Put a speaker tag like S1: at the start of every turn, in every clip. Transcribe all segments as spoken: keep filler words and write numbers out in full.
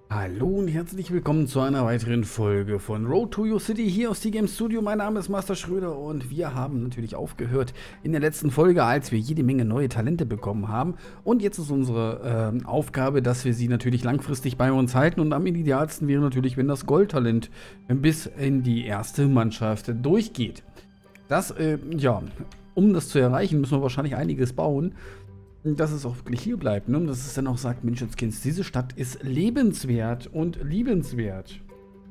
S1: Hallo und herzlich willkommen zu einer weiteren Folge von Road to Your City hier aus T Game Studio. Mein Name ist Master Schröder und wir haben natürlich aufgehört in der letzten Folge, als wir jede Menge neue Talente bekommen haben. Und jetzt ist unsere äh, Aufgabe, dass wir sie natürlich langfristig bei uns halten. Und am idealsten wäre natürlich, wenn das Goldtalent bis in die erste Mannschaft durchgeht. Das, äh, ja, um das zu erreichen, müssen wir wahrscheinlich einiges bauen. Dass es auch wirklich hier bleibt, ne? Dass es dann auch sagt, Menschenskins, diese Stadt ist lebenswert und liebenswert.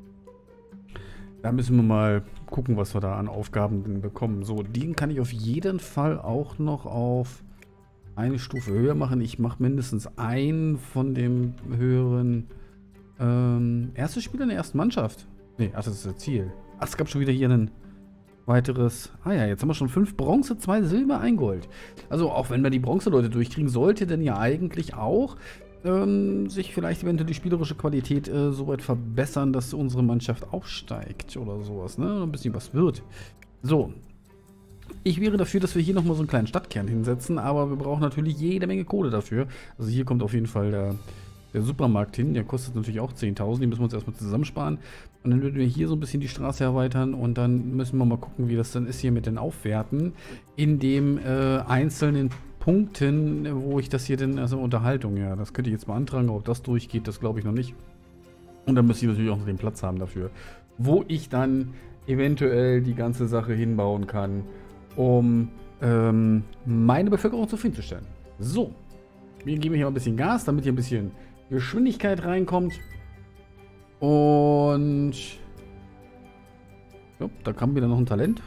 S1: Da müssen wir mal gucken, was wir da an Aufgaben denn bekommen. So, den kann ich auf jeden Fall auch noch auf eine Stufe höher machen. Ich mache mindestens einen von dem höheren ähm, erste Spieler in der ersten Mannschaft. Ne, ach, das ist das Ziel. Ach, es gab schon wieder hier einen weiteres. Ah ja, jetzt haben wir schon fünf Bronze, zwei Silber, ein Gold. Also auch wenn wir die Bronze-Leute durchkriegen, sollte denn ja eigentlich auch ähm, sich vielleicht eventuell die spielerische Qualität äh, so weit verbessern, dass unsere Mannschaft aufsteigt oder sowas, ne? Ein bisschen was wird. So. Ich wäre dafür, dass wir hier nochmal so einen kleinen Stadtkern hinsetzen, aber wir brauchen natürlich jede Menge Kohle dafür. Also hier kommt auf jeden Fall der, der Supermarkt hin, der kostet natürlich auch zehntausend, die müssen wir uns erstmal zusammensparen. Und dann würden wir hier so ein bisschen die Straße erweitern und dann müssen wir mal gucken, wie das dann ist hier mit den Aufwerten in den äh, einzelnen Punkten, wo ich das hier denn, also Unterhaltung, ja, das könnte ich jetzt beantragen, ob das durchgeht, das glaube ich noch nicht. Und dann müsste ich natürlich auch noch den Platz haben dafür, wo ich dann eventuell die ganze Sache hinbauen kann, um ähm, meine Bevölkerung zufriedenzustellen. So, wir geben hier mal ein bisschen Gas, damit hier ein bisschen Geschwindigkeit reinkommt. Und ja, da kam wieder noch ein Talent.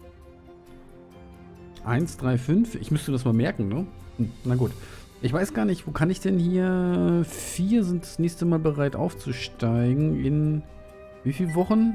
S1: eins, drei, fünf. Ich müsste das mal merken, ne? Hm, na gut. Ich weiß gar nicht, wo kann ich denn hier... vier sind das nächste Mal bereit aufzusteigen. In wie viele Wochen?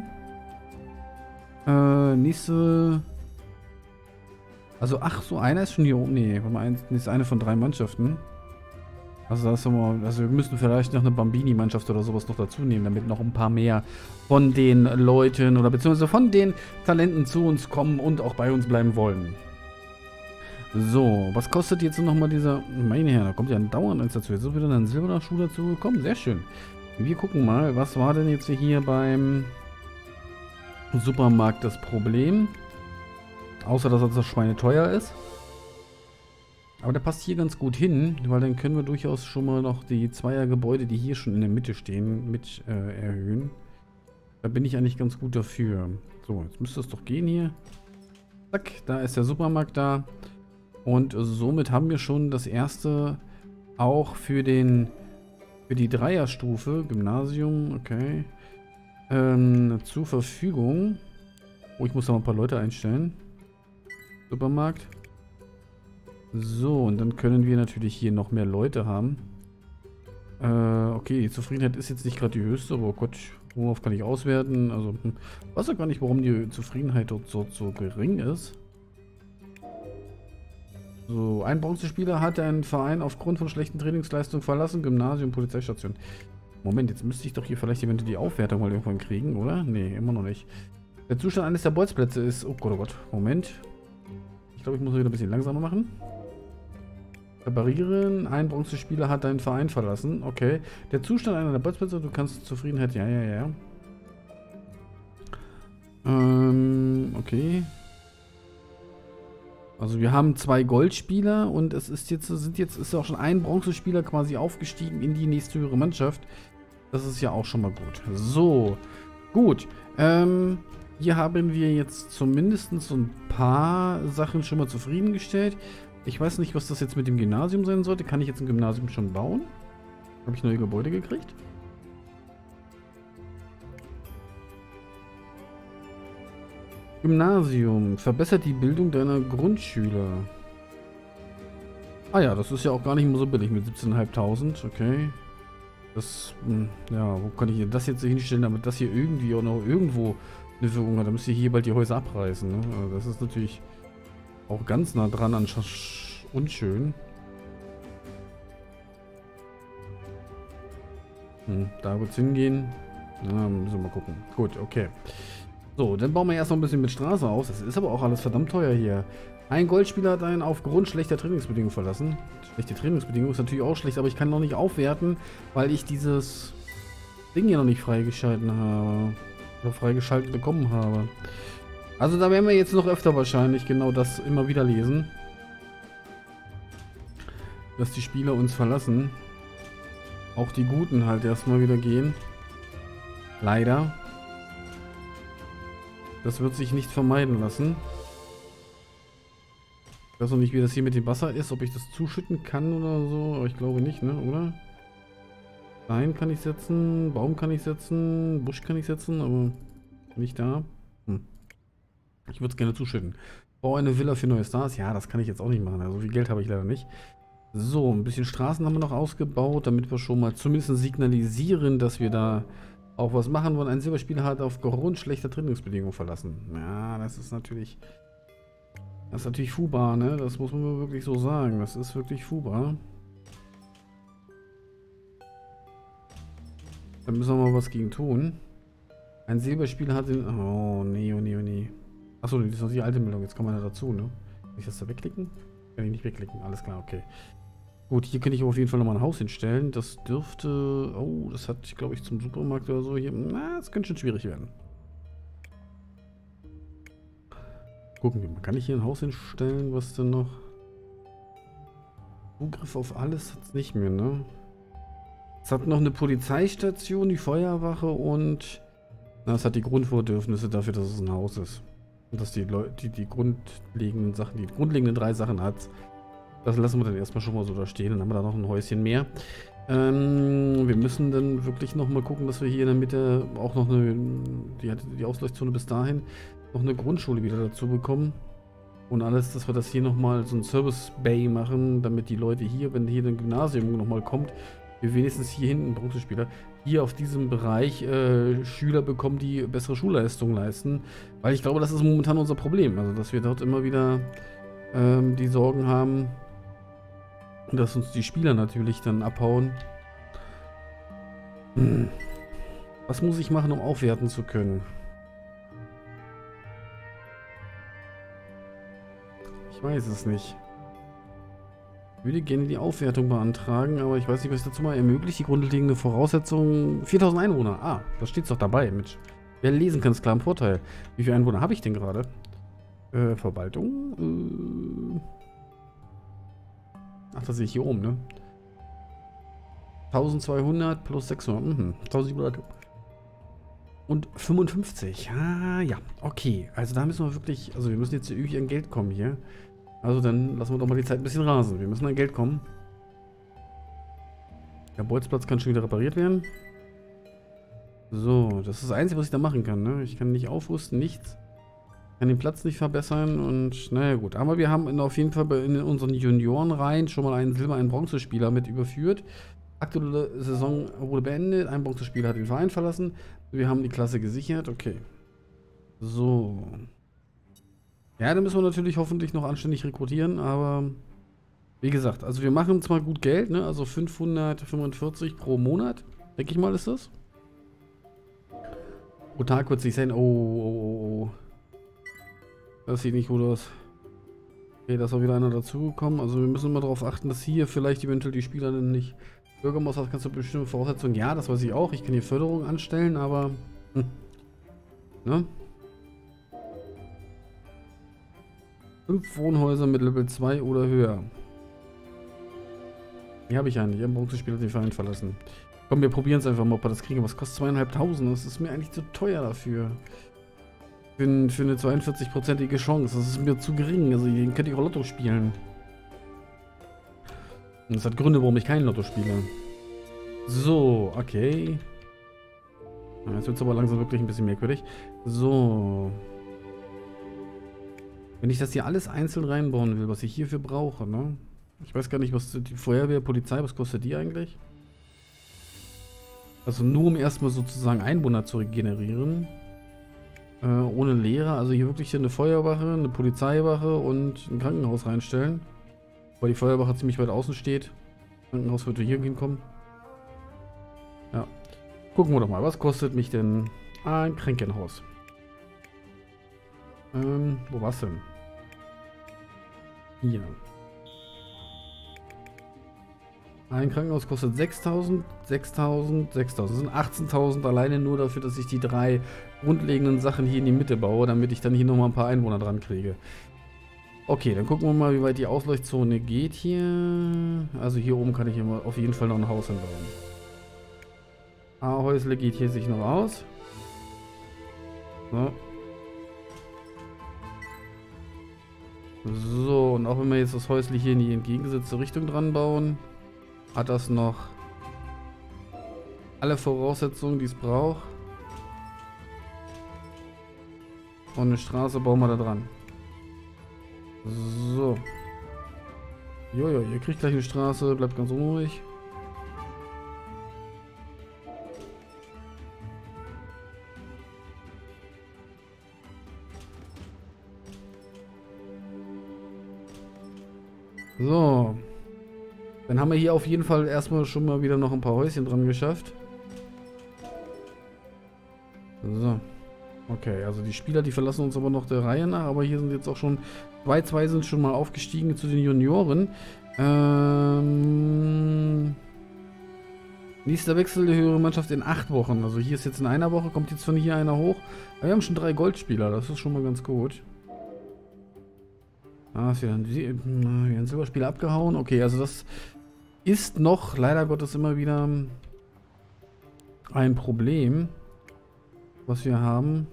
S1: Äh, nächste... Also, ach so, einer ist schon hier oben. Nee, warte mal, das ist eine von drei Mannschaften. Also, das wir, also wir müssen vielleicht noch eine Bambini-Mannschaft oder sowas noch dazu nehmen, damit noch ein paar mehr von den Leuten oder beziehungsweise von den Talenten zu uns kommen und auch bei uns bleiben wollen. So, was kostet jetzt nochmal dieser... Meine Herren, da kommt ja dauernd eins dazu. Jetzt ist wieder ein silberner Schuh dazu gekommen. Sehr schön. Wir gucken mal, was war denn jetzt hier beim Supermarkt das Problem? Außer, dass das Schweine teuer ist. Aber der passt hier ganz gut hin, weil dann können wir durchaus schon mal noch die Zweiergebäude, die hier schon in der Mitte stehen, mit äh, erhöhen. Da bin ich eigentlich ganz gut dafür. So, jetzt müsste es doch gehen hier. Zack, da ist der Supermarkt da. Und somit haben wir schon das erste auch für den für die Dreierstufe, Gymnasium, okay, ähm, zur Verfügung. Oh, ich muss da mal ein paar Leute einstellen. Supermarkt. So, und dann können wir natürlich hier noch mehr Leute haben. Äh, okay, die Zufriedenheit ist jetzt nicht gerade die höchste, aber oh Gott, worauf kann ich auswerten? Also, hm, ich weiß ja gar nicht, warum die Zufriedenheit dort so, so gering ist. So, ein Bronzespieler hat einen Verein aufgrund von schlechten Trainingsleistungen verlassen. Gymnasium, Polizeistation. Moment, jetzt müsste ich doch hier vielleicht eventuell die Aufwertung mal irgendwann kriegen, oder? Nee, immer noch nicht. Der Zustand eines der Bolzplätze ist... Oh Gott, oh Gott, Moment. Ich glaube, ich muss wieder ein bisschen langsamer machen. Reparieren. Ein Bronzespieler hat deinen Verein verlassen. Okay. Der Zustand einer der Bolzplätze, du kannst Zufriedenheit... Ja, ja, ja. Ähm, okay. Also wir haben zwei Goldspieler und es ist jetzt, sind jetzt, ist auch schon ein Bronzespieler quasi aufgestiegen in die nächste höhere Mannschaft. Das ist ja auch schon mal gut. So, gut. Ähm, hier haben wir jetzt zumindest so ein paar Sachen schon mal zufriedengestellt. Ich weiß nicht, was das jetzt mit dem Gymnasium sein sollte. Kann ich jetzt ein Gymnasium schon bauen? Habe ich neue Gebäude gekriegt? Gymnasium. Verbessert die Bildung deiner Grundschüler. Ah ja, das ist ja auch gar nicht mehr so billig mit siebzehntausendfünfhundert. Okay. Das, hm, ja, wo kann ich hier das jetzt hinstellen, damit das hier irgendwie auch noch irgendwo eine Wirkung hat? Da müsst ihr hier bald die Häuser abreißen, ne? Also das ist natürlich auch ganz nah dran an Sch unschön. Hm, da wird's hingehen. Na, müssen wir mal gucken. Gut, okay. So, dann bauen wir erstmal ein bisschen mit Straße aus. Das ist aber auch alles verdammt teuer hier. Ein Goldspieler hat einen aufgrund schlechter Trainingsbedingungen verlassen. Schlechte Trainingsbedingungen ist natürlich auch schlecht, aber ich kann noch nicht aufwerten, weil ich dieses Ding hier noch nicht freigeschalten habe. Oder freigeschaltet bekommen habe. Also da werden wir jetzt noch öfter wahrscheinlich genau das immer wieder lesen. Dass die Spieler uns verlassen. Auch die Guten halt erstmal wieder gehen. Leider. Das wird sich nicht vermeiden lassen. Ich weiß noch nicht, wie das hier mit dem Wasser ist, ob ich das zuschütten kann oder so, aber ich glaube nicht, ne, oder? Stein kann ich setzen, Baum kann ich setzen, Busch kann ich setzen, aber nicht da. Hm. Ich würde es gerne zuschütten. Baue eine Villa für neue Stars. Ja, das kann ich jetzt auch nicht machen, also so viel Geld habe ich leider nicht. So, ein bisschen Straßen haben wir noch ausgebaut, damit wir schon mal zumindest signalisieren, dass wir da auch was machen wollen. Ein Silberspieler hat aufgrund schlechter Trainingsbedingungen verlassen. Ja, das ist natürlich... Das ist natürlich Fubar, ne? Das muss man wirklich so sagen. Das ist wirklich Fubar. Da müssen wir mal was gegen tun. Ein Silberspieler hat den... Oh, nee, oh, nee, oh, nee. Achso, das ist noch die alte Meldung. Jetzt kann man ja dazu, ne? Kann ich das da wegklicken? Kann ich nicht wegklicken. Alles klar, okay. Gut, hier könnte ich auf jeden Fall nochmal ein Haus hinstellen. Das dürfte... Oh, das hat, glaube ich, zum Supermarkt oder so hier... Na, das könnte schon schwierig werden. Gucken wir mal. Kann ich hier ein Haus hinstellen? Was denn noch? Zugriff auf alles hat es nicht mehr, ne? Es hat noch eine Polizeistation, die Feuerwache und... Na, es hat die Grundbedürfnisse dafür, dass es ein Haus ist. Und dass die Leute, die, die grundlegenden Sachen, die grundlegenden drei Sachen hat. Das lassen wir dann erstmal schon mal so da stehen. Dann haben wir da noch ein Häuschen mehr. Ähm, wir müssen dann wirklich nochmal gucken, dass wir hier in der Mitte auch noch eine... Die, die Ausleuchtzone bis dahin... noch eine Grundschule wieder dazu bekommen. Und alles, dass wir das hier nochmal so ein Service Bay machen, damit die Leute hier, wenn hier ein Gymnasium nochmal kommt, wir wenigstens hier hinten, Bronzespieler, hier auf diesem Bereich äh, Schüler bekommen, die bessere Schulleistungen leisten. Weil ich glaube, das ist momentan unser Problem. Also, dass wir dort immer wieder ähm, die Sorgen haben, dass uns die Spieler natürlich dann abhauen. Hm. Was muss ich machen, um aufwerten zu können? Ich weiß es nicht. Ich würde gerne die Aufwertung beantragen, aber ich weiß nicht, was ich dazu mal ermöglicht. Die grundlegende Voraussetzung... viertausend Einwohner. Ah, das steht doch dabei. Mit, wer lesen kann, ist klar ein Vorteil. Wie viele Einwohner habe ich denn gerade? Äh, Verwaltung? Äh... Ach, das sehe ich hier oben, ne? eintausendzweihundert plus sechshundert. Mhm. eintausendsiebenhundert. Und fünfundfünfzig. Ah, ja. Okay. Also da müssen wir wirklich... Also wir müssen jetzt irgendwie an Geld kommen hier. Also dann lassen wir doch mal die Zeit ein bisschen rasen. Wir müssen an Geld kommen. Der Bolzplatz kann schon wieder repariert werden. So, das ist das Einzige, was ich da machen kann, ne? Ich kann nicht aufrüsten, nichts. Ich kann den Platz nicht verbessern und... Naja, gut. Aber wir haben in, auf jeden Fall in unseren Juniorenreihen schon mal einen Silber-, einen Bronzespieler mit überführt. Aktuelle Saison wurde beendet. Ein Bronzespieler hat den Verein verlassen. Wir haben die Klasse gesichert. Okay. So. Ja, dann müssen wir natürlich hoffentlich noch anständig rekrutieren, aber wie gesagt, also wir machen zwar gut Geld, ne? Also fünfhundertfünfundvierzig pro Monat, denke ich mal, ist das. Pro Tag wird sich sein. Oh, oh, oh, oh. Das sieht nicht gut aus. Okay, da ist auch wieder einer dazugekommen. Also wir müssen mal darauf achten, dass hier vielleicht eventuell die Spieler nicht... Bürgermaus hat ganz bestimmte Voraussetzungen. Ja, das weiß ich auch. Ich kann hier Förderung anstellen, aber... Hm. Ne? Fünf Wohnhäuser mit Level zwei oder höher. Die habe ich ja nicht. Ein Bronzespieler hat den Verein verlassen. Komm, wir probieren es einfach mal, ob wir das kriegen. Was kostet zweieinhalbtausend? Das ist mir eigentlich zu teuer dafür. Für, für eine zweiundvierzig-prozentige Chance. Das ist mir zu gering. Also, den könnte ich auch Lotto spielen. Und das hat Gründe, warum ich kein Lotto spiele. So, okay. Jetzt wird es aber langsam wirklich ein bisschen merkwürdig. So. Wenn ich das hier alles einzeln reinbauen will, was ich hierfür brauche, ne? Ich weiß gar nicht, was die Feuerwehr, Polizei, was kostet die eigentlich? Also nur um erstmal sozusagen Einwohner zu regenerieren. Äh, ohne Lehrer. Also hier wirklich eine Feuerwache, eine Polizeiwache und ein Krankenhaus reinstellen. Weil die Feuerwache ziemlich weit außen steht. Krankenhaus wird hier hinkommen. Ja. Gucken wir doch mal, was kostet mich denn ein Krankenhaus? Ähm, wo war's denn? Hier. Ein Krankenhaus kostet sechstausend, sechstausend, sechstausend. Das sind achtzehntausend alleine nur dafür, dass ich die drei grundlegenden Sachen hier in die Mitte baue, damit ich dann hier nochmal ein paar Einwohner dran kriege. Okay, dann gucken wir mal, wie weit die Ausleuchtzone geht hier. Also hier oben kann ich immer auf jeden Fall noch ein Haus hinbauen. A-Häusle geht hier sich noch aus. So. So, und auch wenn wir jetzt das Häusle hier in die entgegengesetzte Richtung dran bauen, hat das noch alle Voraussetzungen, die es braucht. Und eine Straße bauen wir da dran. So. Jojo, ihr kriegt gleich eine Straße, bleibt ganz unruhig. So. Dann haben wir hier auf jeden Fall erstmal schon mal wieder noch ein paar Häuschen dran geschafft. So. Okay, also die Spieler, die verlassen uns aber noch der Reihe nach, aber hier sind jetzt auch schon, zwei, zwei sind schon mal aufgestiegen zu den Junioren. Ähm, nächster Wechsel der höhere Mannschaft in acht Wochen. Also hier ist jetzt in einer Woche, kommt jetzt von hier einer hoch. Aber wir haben schon drei Goldspieler, das ist schon mal ganz gut. Ah, ist wieder ein, wieder ein Silberspieler abgehauen. Okay, also das ist noch leider Gottes immer wieder ein Problem, was wir haben.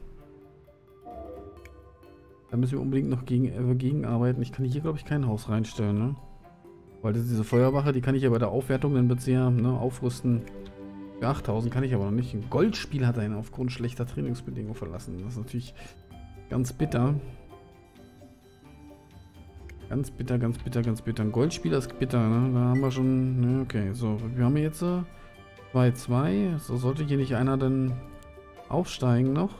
S1: Da müssen wir unbedingt noch gegen, äh, gegenarbeiten. Ich kann hier, glaube ich, kein Haus reinstellen, ne? Weil das ist diese Feuerwache, die kann ich ja bei der Aufwertung dann bitte ja, ne, aufrüsten. Für achttausend kann ich aber noch nicht. Ein Goldspiel hat einen aufgrund schlechter Trainingsbedingungen verlassen. Das ist natürlich ganz bitter. Ganz bitter, ganz bitter, ganz bitter. Ein Goldspieler ist bitter, ne? Da haben wir schon... Ne, okay, so. Wir haben jetzt zwei zwei. So, sollte hier nicht einer dann aufsteigen noch?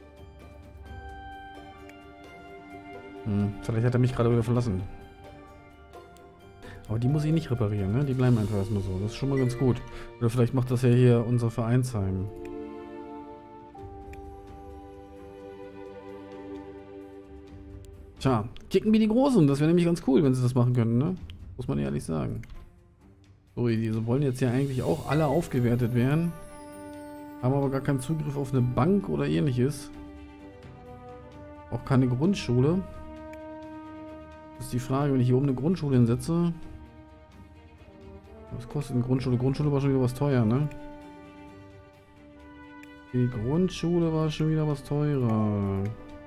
S1: Hm, vielleicht hat er mich gerade wieder verlassen. Aber die muss ich nicht reparieren, ne? Die bleiben einfach erstmal so. Das ist schon mal ganz gut. Oder vielleicht macht das ja hier unser Vereinsheim. Tja, kicken wie die Großen. Das wäre nämlich ganz cool, wenn sie das machen könnten, ne? Muss man ehrlich sagen. So, diese wollen jetzt ja eigentlich auch alle aufgewertet werden. Haben aber gar keinen Zugriff auf eine Bank oder ähnliches. Auch keine Grundschule. Das ist die Frage, wenn ich hier oben eine Grundschule hinsetze. Was kostet eine Grundschule? Grundschule war schon wieder was teuer, ne? Die Grundschule war schon wieder was teurer.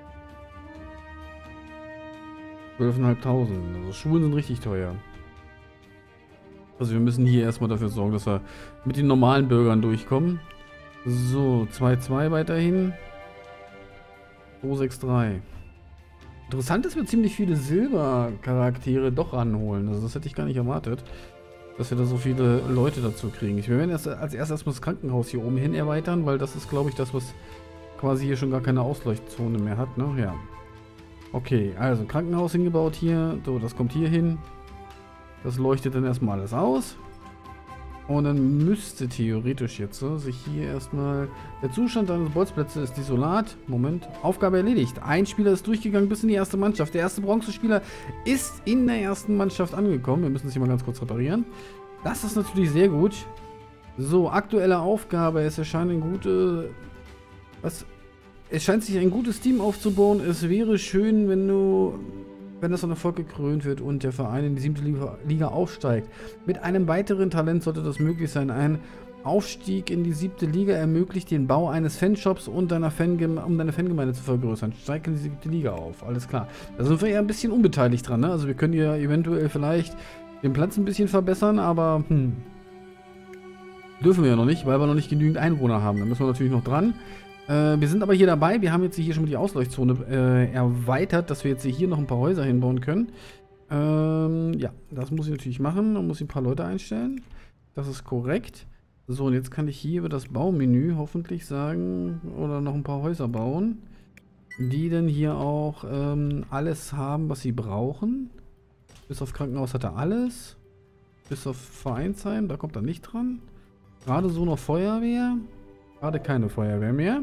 S1: zwölftausendfünfhundert. Also Schulen sind richtig teuer. Also wir müssen hier erstmal dafür sorgen, dass wir mit den normalen Bürgern durchkommen. So, zwei zwei weiterhin. zwei sechs drei. Interessant, dass wir ziemlich viele Silbercharaktere doch ranholen. Also das hätte ich gar nicht erwartet, dass wir da so viele Leute dazu kriegen. Ich werde erst als erstes erstmal das Krankenhaus hier oben hin erweitern, weil das ist, glaube ich, das, was quasi hier schon gar keine Ausleuchtzone mehr hat, ne? Ja. Okay, also Krankenhaus hingebaut hier. So, das kommt hier hin. Das leuchtet dann erstmal alles aus. Und dann müsste theoretisch jetzt so sich hier erstmal... Der Zustand deines Bolzplätzes ist desolat. Moment. Aufgabe erledigt. Ein Spieler ist durchgegangen bis in die erste Mannschaft. Der erste Bronzespieler ist in der ersten Mannschaft angekommen. Wir müssen es hier mal ganz kurz reparieren. Das ist natürlich sehr gut. So, aktuelle Aufgabe. Es erscheint ein gute... Was... Es scheint sich ein gutes Team aufzubauen. Es wäre schön, wenn du, wenn das von Erfolg gekrönt wird und der Verein in die siebte Liga aufsteigt. Mit einem weiteren Talent sollte das möglich sein. Ein Aufstieg in die siebte Liga ermöglicht den Bau eines Fanshops und deiner Fangeme um deine Fangemeinde zu vergrößern. Steig in die siebte Liga auf. Alles klar. Da sind wir ja ein bisschen unbeteiligt dran, ne? Also wir können ja eventuell vielleicht den Platz ein bisschen verbessern, aber hm, dürfen wir ja noch nicht, weil wir noch nicht genügend Einwohner haben. Da müssen wir natürlich noch dran. Äh, wir sind aber hier dabei. Wir haben jetzt hier schon mal die Ausleuchtzone äh, erweitert, dass wir jetzt hier noch ein paar Häuser hinbauen können. Ähm, ja, das muss ich natürlich machen. Da muss ich ein paar Leute einstellen. Das ist korrekt. So, und jetzt kann ich hier über das Baumenü hoffentlich sagen, oder noch ein paar Häuser bauen, die dann hier auch ähm, alles haben, was sie brauchen. Bis auf Krankenhaus hat er alles. Bis auf Vereinsheim, da kommt er nicht dran. Gerade so noch Feuerwehr. Gerade keine Feuerwehr mehr.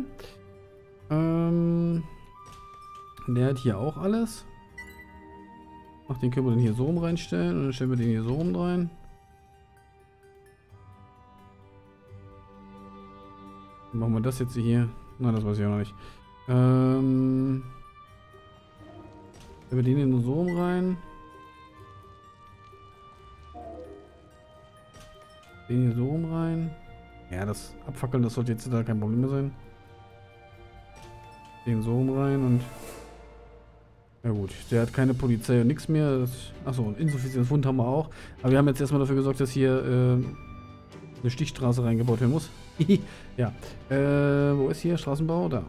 S1: Ähm, der hat hier auch alles. Ach, den können wir dann hier so rum reinstellen. Und dann stellen wir den hier so rum rein. Machen wir das jetzt hier? Nein, das weiß ich auch noch nicht. Ähm... Wenn wir den in den Sohn rein. Den hier so rum rein. Ja, das Abfackeln, das sollte jetzt da kein Problem mehr sein. Den so rum rein und... Ja gut, der hat keine Polizei und nichts mehr. Achso, insuffizientes Fund haben wir auch. Aber wir haben jetzt erstmal dafür gesorgt, dass hier äh, eine Stichstraße reingebaut werden muss. Ja. Äh, wo ist hier Straßenbau? Da.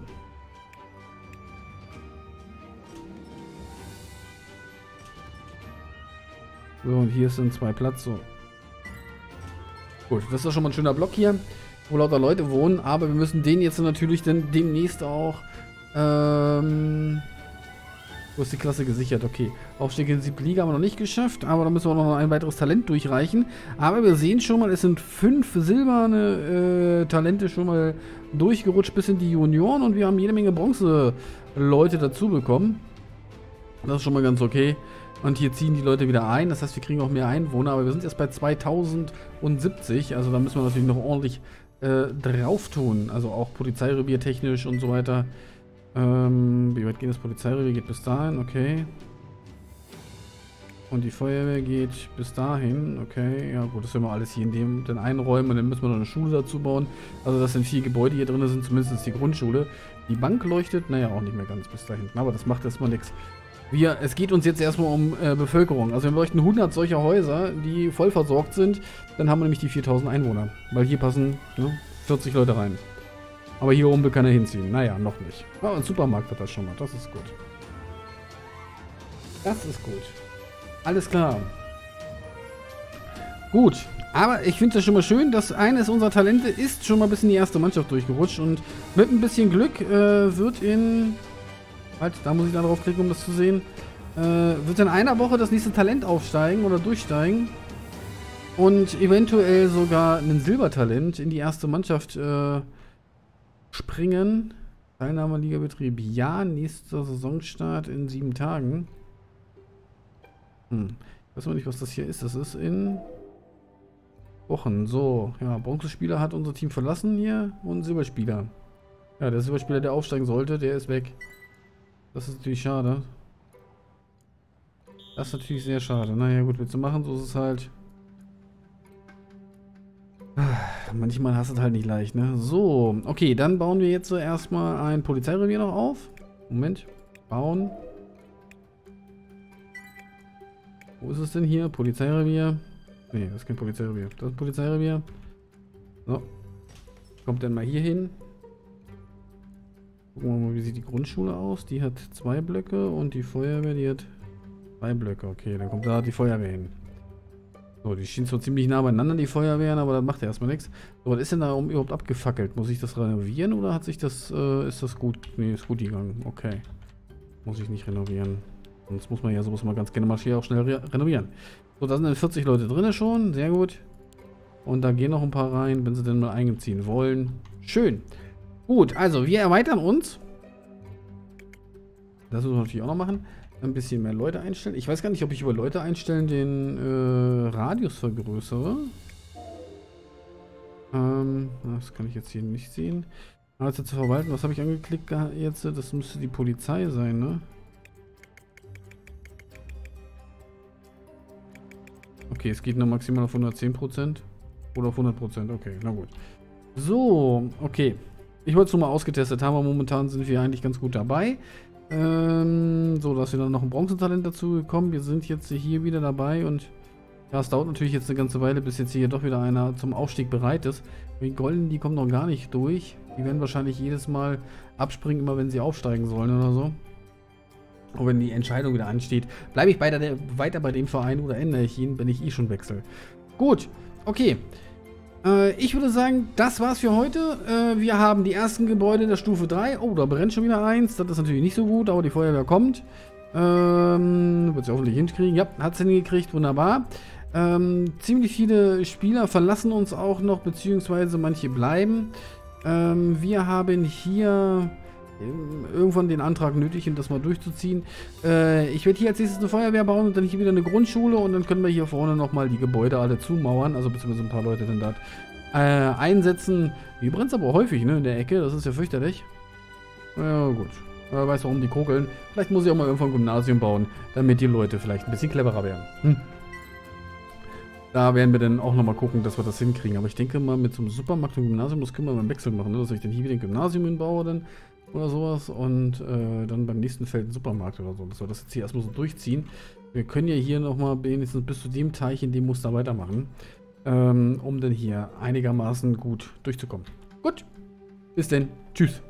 S1: So, und hier sind zwei Platz. So. Gut, das ist doch schon mal ein schöner Block hier, wo lauter Leute wohnen. Aber wir müssen den jetzt natürlich dann demnächst auch... Ähm... Wo ist die Klasse gesichert? Okay. Aufstieg in die siebte Liga haben wir noch nicht geschafft, aber da müssen wir auch noch ein weiteres Talent durchreichen. Aber wir sehen schon mal, es sind fünf silberne äh, Talente schon mal durchgerutscht bis in die Junioren und wir haben jede Menge Bronze-Leute dazu bekommen. Das ist schon mal ganz okay. Und hier ziehen die Leute wieder ein, das heißt, wir kriegen auch mehr Einwohner, aber wir sind erst bei zweitausendsiebzig, also da müssen wir natürlich noch ordentlich äh, drauf tun. Also auch Polizeirevier technisch und so weiter. Ähm, wie weit geht das Polizeirevier? Geht bis dahin, okay. Und die Feuerwehr geht bis dahin, okay. Ja gut, das werden wir alles hier in dem dann einräumen und dann müssen wir noch eine Schule dazu bauen. Also das sind vier Gebäude hier drin, sind zumindest die Grundschule. Die Bank leuchtet, naja, auch nicht mehr ganz bis da hinten, aber das macht erstmal nichts. Wir, es geht uns jetzt erstmal um äh, Bevölkerung. Also wir bräuchten hundert solcher Häuser, die voll versorgt sind. Dann haben wir nämlich die viertausend Einwohner. Weil hier passen ne, vierzig Leute rein. Aber hier oben will keiner hinziehen. Naja, noch nicht. Aber ein Supermarkt hat das schon mal. Das ist gut. Das ist gut. Alles klar. Gut. Aber ich finde es schon mal schön, dass eines unserer Talente ist schon mal bis in die erste Mannschaft durchgerutscht. Und mit ein bisschen Glück äh, wird in... Halt, da muss ich dann drauf klicken, um das zu sehen. Äh, wird in einer Woche das nächste Talent aufsteigen oder durchsteigen. Und eventuell sogar ein Silbertalent in die erste Mannschaft äh, springen. Teilnahmeligabetrieb. Ja, nächster Saisonstart in sieben Tagen. Hm. Ich weiß noch nicht, was das hier ist. Das ist in Wochen. So, ja, Bronzespieler hat unser Team verlassen hier und Silberspieler. Ja, der Silberspieler, der aufsteigen sollte, der ist weg. Das ist natürlich schade. Das ist natürlich sehr schade. Naja, gut, willst du machen, so ist es halt. Manchmal hast du es halt nicht leicht, ne? So, okay, dann bauen wir jetzt so erstmal ein Polizeirevier noch auf. Moment, bauen. Wo ist es denn hier? Polizeirevier. Ne, das ist kein Polizeirevier. Das ist ein Polizeirevier. So. Kommt dann mal hier hin. Gucken wir mal, wie sieht die Grundschule aus. Die hat zwei Blöcke und die Feuerwehr, die hat zwei Blöcke. Okay, dann kommt da die Feuerwehr hin. So, die stehen zwar ziemlich nah beieinander, die Feuerwehren, aber das macht ja erstmal nichts. So, was ist denn da überhaupt abgefackelt? Muss ich das renovieren oder hat sich das, äh, ist das gut? Ne, ist gut gegangen. Okay. Muss ich nicht renovieren. Sonst muss man ja sowas mal ganz gerne mal hier auch schnell re renovieren. So, da sind dann vierzig Leute drin schon. Sehr gut. Und da gehen noch ein paar rein, wenn sie denn mal einziehen wollen. Schön. Gut, also wir erweitern uns. Das müssen wir natürlich auch noch machen. Ein bisschen mehr Leute einstellen. Ich weiß gar nicht, ob ich über Leute einstellen den äh, Radius vergrößere. Ähm, das kann ich jetzt hier nicht sehen. Also zu verwalten, was habe ich angeklickt jetzt? Das müsste die Polizei sein, ne? Okay, es geht nur maximal auf hundertzehn Prozent. Oder auf hundert Prozent, okay, na gut. So, okay. Ich wollte es nur mal ausgetestet haben, aber momentan sind wir eigentlich ganz gut dabei. Ähm, so, dass wir dann noch ein Bronzetalent dazu gekommen. Wir sind jetzt hier wieder dabei und ja, es dauert natürlich jetzt eine ganze Weile, bis jetzt hier doch wieder einer zum Aufstieg bereit ist. Die Golden, die kommen noch gar nicht durch. Die werden wahrscheinlich jedes Mal abspringen, immer wenn sie aufsteigen sollen oder so. Und wenn die Entscheidung wieder ansteht, bleibe ich bei der, weiter bei dem Verein oder ändere ich ihn, wenn ich eh schon wechsle. Gut, okay. Äh, ich würde sagen, das war's für heute. Äh, wir haben die ersten Gebäude der Stufe drei. Oh, da brennt schon wieder eins. Das ist natürlich nicht so gut, aber die Feuerwehr kommt. Ähm, wird sie hoffentlich hinkriegen. Ja, hat sie hingekriegt, wunderbar. Ähm, ziemlich viele Spieler verlassen uns auch noch, beziehungsweise manche bleiben. Ähm, wir haben hier irgendwann den Antrag nötig, um das mal durchzuziehen. Äh, ich werde hier als nächstes eine Feuerwehr bauen und dann hier wieder eine Grundschule und dann können wir hier vorne nochmal die Gebäude alle zumauern, also beziehungsweise ein paar Leute dann da äh, einsetzen. Die brennt aber häufig, ne, in der Ecke. Das ist ja fürchterlich. Ja, gut. Wer weiß, warum die kokeln. Vielleicht muss ich auch mal irgendwann ein Gymnasium bauen, damit die Leute vielleicht ein bisschen cleverer werden. Hm. Da werden wir dann auch nochmal gucken, dass wir das hinkriegen. Aber ich denke mal, mit so einem Supermarkt und Gymnasium, das können wir beim Wechsel machen, ne? Dass ich dann hier wieder ein Gymnasium hinbaue dann oder sowas und äh, dann beim nächsten Feld ein Supermarkt oder so. Dass wir das jetzt hier erstmal so durchziehen. Wir können ja hier nochmal wenigstens bis zu dem Teich in dem Muster weitermachen, ähm, um dann hier einigermaßen gut durchzukommen. Gut, bis denn. Tschüss.